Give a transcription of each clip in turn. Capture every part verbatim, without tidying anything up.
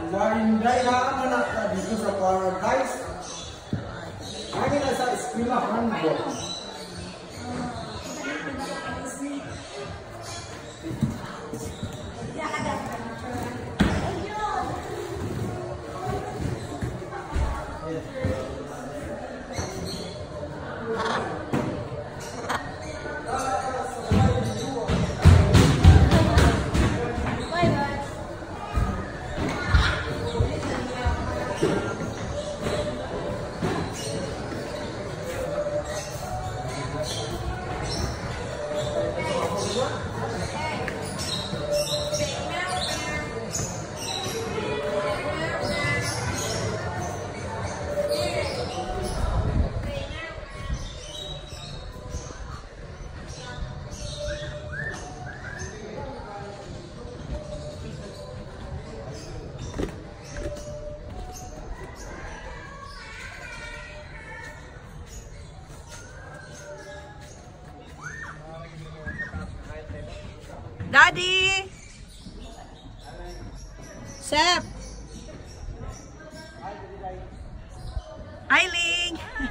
Inday na anak na dito sa Paradise. Lagi na sa eskwelahan mo. Daddy! Sep! Eileen!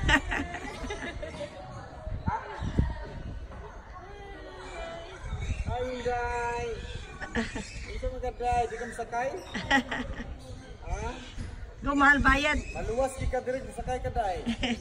Ay, Day! Ito magaday, di ka masakay? Ha? Go, mahal bayad. Maluwas di ka diri, masakay ka, Day.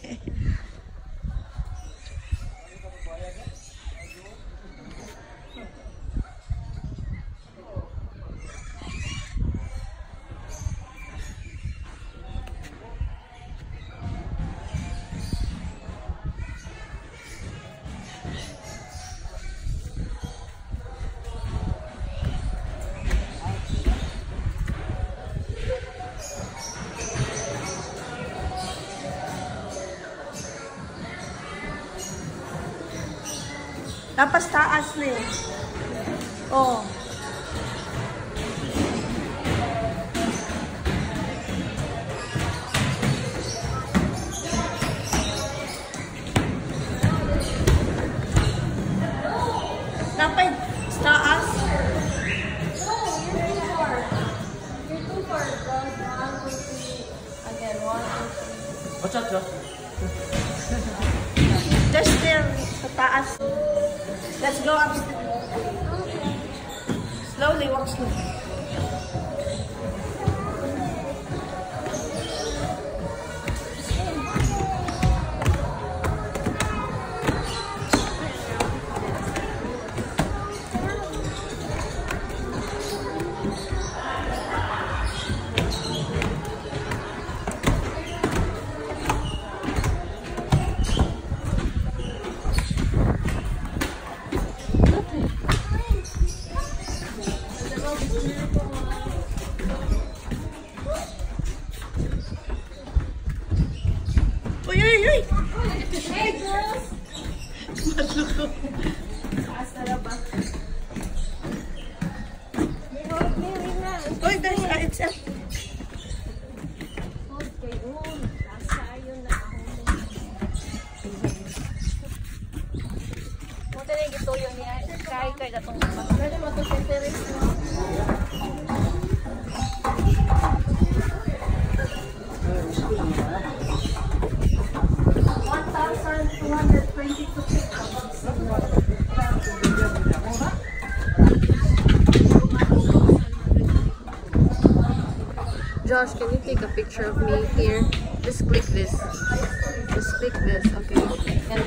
Tapos taas na eh. Oh. Dapat taas. No, you're too far. You're too far. One, two, three. Again, one, two, three. What's up, Josh? Just there. Sa taas. Let's go upstairs. Slowly, walk slowly. Uy, uy, uy! Hey, girls! Maluko. Taas na lang ba? May hold me, ring na. Uy, there's a, it's a... Hold kay Uy. Asa yun na ako. Punta na yung gituyo niya. Kaya kaya na itong mga. Pwede mo ito sa terrace mo. one thousand two hundred twenty-two Josh, can you take a picture of me here? Just click this. Just click this, okay? And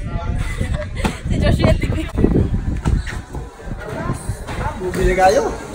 si Josh yung tignan. Bumili kayo?